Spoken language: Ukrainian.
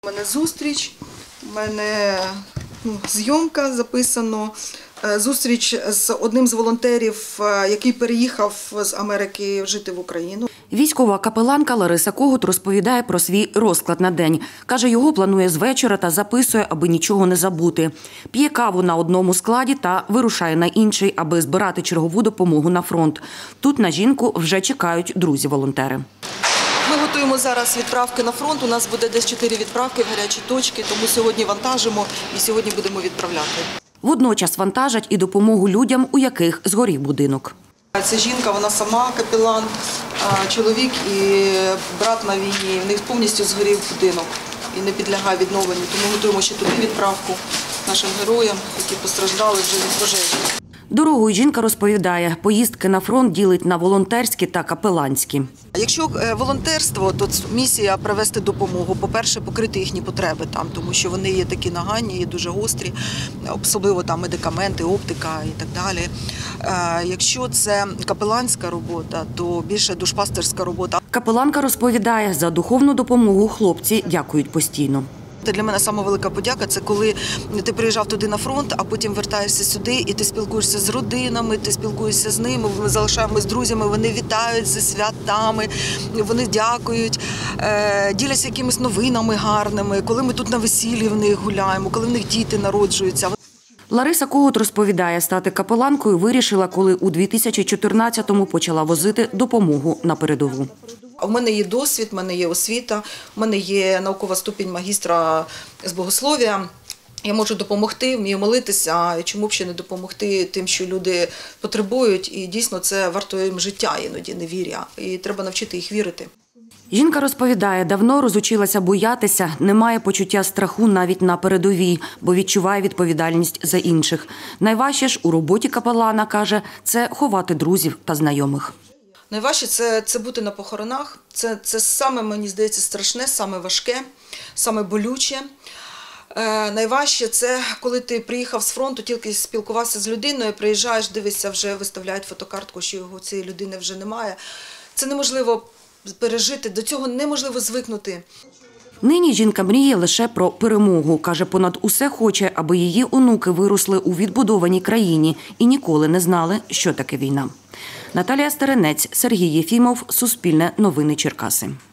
У мене зустріч, у мене зйомка записано. Зустріч з одним з волонтерів, який переїхав з Америки жити в Україну. Військова капеланка Лариса Когут розповідає про свій розклад на день. Каже, його планує з вечора та записує, аби нічого не забути. П'є каву на одному складі та вирушає на інший, аби збирати чергову допомогу на фронт. Тут на жінку вже чекають друзі-волонтери. Ми готуємо зараз відправки на фронт. У нас буде десь 4 відправки в гарячі точки, тому сьогодні вантажимо і сьогодні будемо відправляти. Водночас вантажать і допомогу людям, у яких згорів будинок. Це жінка, вона сама капелан, чоловік і брат на війні. В них повністю згорів будинок і не підлягає відновленню. Тому готуємо ще туди відправку нашим героям, які постраждали вже від пожежі. Дорогою жінка розповідає, поїздки на фронт ділить на волонтерські та капеланські. Якщо волонтерство, то місія привезти допомогу. По-перше, покрити їхні потреби там, тому що вони є такі нагальні, є дуже гострі, особливо там медикаменти, оптика і так далі. Якщо це капеланська робота, то більше душпастерська робота. Капеланка розповідає, за духовну допомогу хлопці дякують постійно. Для мене сама велика подяка – це коли ти приїжджав туди на фронт, а потім вертаєшся сюди і ти спілкуєшся з родинами, ти спілкуєшся з ними, ми залишаємося з друзями, вони вітають зі святами, вони дякують, діляться якимись новинами гарними, коли ми тут на весіллі в них гуляємо, коли в них діти народжуються. Лариса Когут розповідає, стати капеланкою вирішила, коли у 2014-му почала возити допомогу на передову. У мене є досвід, у мене є освіта, у мене є наукова ступінь магістра з богослов'я. Я можу допомогти, вмію молитися, чому б ще не допомогти тим, що люди потребують. І дійсно це вартує їм життя іноді, невір'я. І треба навчити їх вірити. Жінка розповідає, давно розучилася боятися, не має почуття страху навіть на передовій, бо відчуває відповідальність за інших. Найважче ж у роботі капелана, каже, це ховати друзів та знайомих. Найважче – це бути на похоронах. Це саме, мені здається, страшне, саме важке, саме болюче. Найважче – це коли ти приїхав з фронту, тільки спілкувався з людиною, приїжджаєш, дивишся, вже виставляють фотокартку, що його цієї людини вже немає. Це неможливо пережити, до цього неможливо звикнути. Нині жінка мріє лише про перемогу. Каже, понад усе хоче, аби її онуки виросли у відбудованій країні і ніколи не знали, що таке війна. Наталія Стеренець, Сергій Єфімов, Суспільне новини Черкаси.